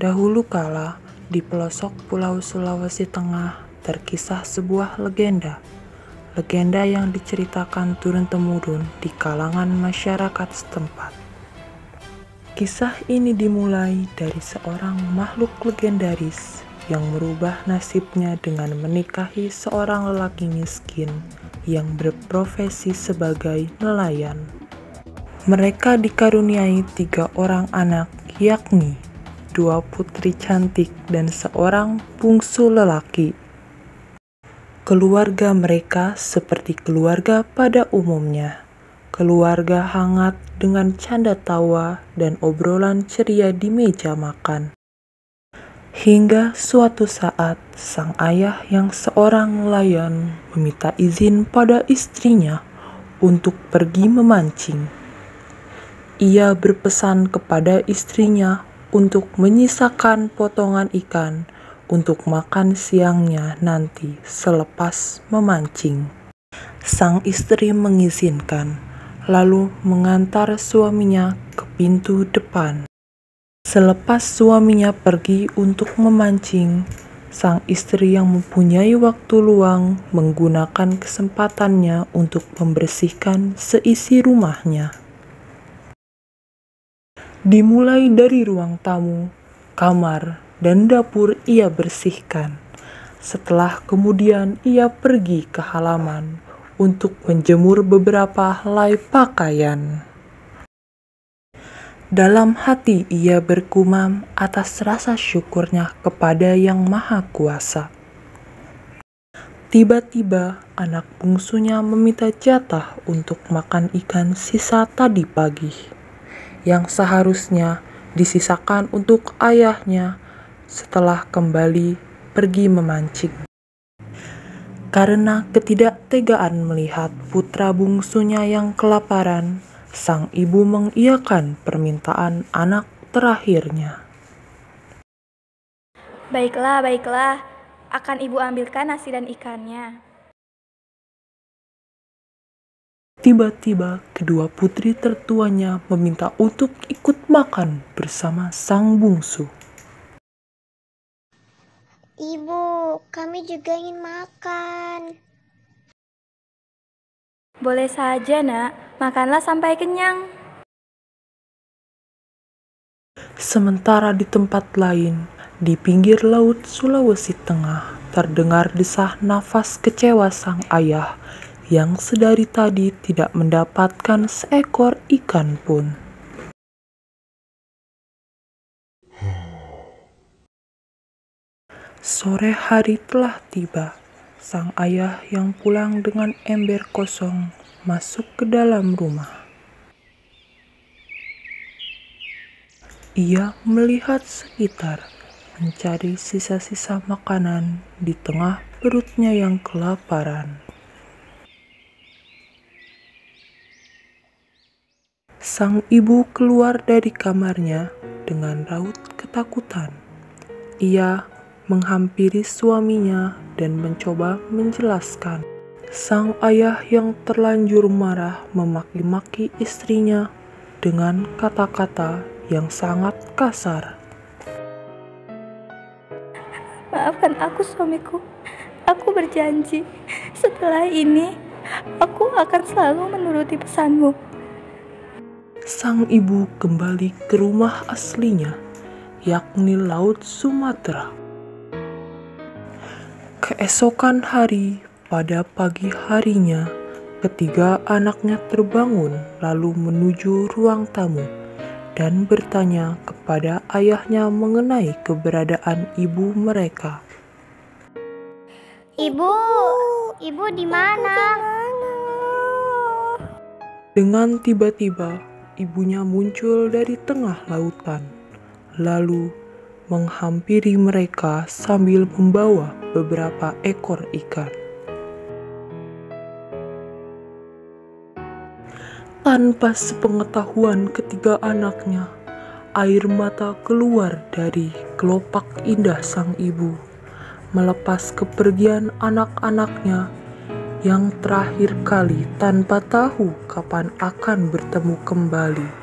Dahulu kala, di pelosok Pulau Sulawesi Tengah, terkisah sebuah legenda. Legenda yang diceritakan turun-temurun di kalangan masyarakat setempat. Kisah ini dimulai dari seorang makhluk legendaris yang merubah nasibnya dengan menikahi seorang lelaki miskin yang berprofesi sebagai nelayan. Mereka dikaruniai 3 orang anak, yakni 2 putri cantik dan seorang bungsu lelaki. Keluarga mereka seperti keluarga pada umumnya. Keluarga hangat dengan canda tawa dan obrolan ceria di meja makan. Hingga suatu saat, sang ayah yang seorang nelayan meminta izin pada istrinya untuk pergi memancing. Ia berpesan kepada istrinya untuk menyisakan potongan ikan untuk makan siangnya nanti selepas memancing. Sang istri mengizinkan, lalu mengantar suaminya ke pintu depan. Selepas suaminya pergi untuk memancing, sang istri yang mempunyai waktu luang menggunakan kesempatannya untuk membersihkan seisi rumahnya. Dimulai dari ruang tamu, kamar, dan dapur ia bersihkan. Setelah kemudian ia pergi ke halaman untuk menjemur beberapa helai pakaian. Dalam hati ia bergumam atas rasa syukurnya kepada Yang Maha Kuasa. Tiba-tiba anak bungsunya meminta jatah untuk makan ikan sisa tadi pagi, yang seharusnya disisakan untuk ayahnya setelah kembali pergi memancing. Karena ketidaktegaan melihat putra bungsunya yang kelaparan, sang ibu mengiyakan permintaan anak terakhirnya. Baiklah, baiklah. Akan ibu ambilkan nasi dan ikannya. Tiba-tiba kedua putri tertuanya meminta untuk ikut makan bersama sang bungsu. Ibu, kami juga ingin makan. Boleh saja, Nak. Makanlah sampai kenyang. Sementara di tempat lain, di pinggir laut Sulawesi Tengah, terdengar desah nafas kecewa sang ayah yang sedari tadi tidak mendapatkan seekor ikan pun. Sore hari telah tiba. Sang ayah yang pulang dengan ember kosong masuk ke dalam rumah. Ia melihat sekitar, mencari sisa-sisa makanan di tengah perutnya yang kelaparan. Sang ibu keluar dari kamarnya dengan raut ketakutan. Ia menghampiri suaminya dan mencoba menjelaskan. Sang ayah yang terlanjur marah memaki-maki istrinya dengan kata-kata yang sangat kasar. Maafkan aku, suamiku. Aku berjanji, setelah ini aku akan selalu menuruti pesanmu. Sang ibu kembali ke rumah aslinya, yakni Laut Sumatera. Keesokan hari, pada pagi harinya, ketiga anaknya terbangun lalu menuju ruang tamu dan bertanya kepada ayahnya mengenai keberadaan ibu mereka. Ibu di mana? Dengan tiba-tiba, ibunya muncul dari tengah lautan, lalu menghampiri mereka sambil membawa beberapa ekor ikan. Tanpa sepengetahuan ketiga anaknya, air mata keluar dari kelopak indah sang ibu, melepas kepergian anak-anaknya yang terakhir kali tanpa tahu kapan akan bertemu kembali.